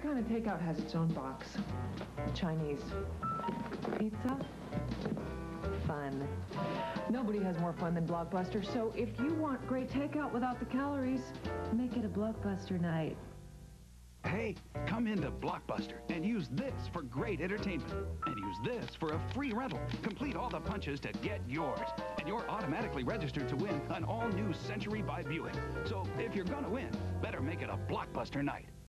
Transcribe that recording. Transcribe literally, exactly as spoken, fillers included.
kind of takeout has its own box. Chinese. Pizza? Fun. Nobody has more fun than Blockbuster, so if you want great takeout without the calories, make it a Blockbuster night. Hey, come into Blockbuster and use this for great entertainment. And use this for a free rental. Complete all the punches to get yours. And you're automatically registered to win an all-new Century by Buick. So if you're gonna win, better make it a Blockbuster night.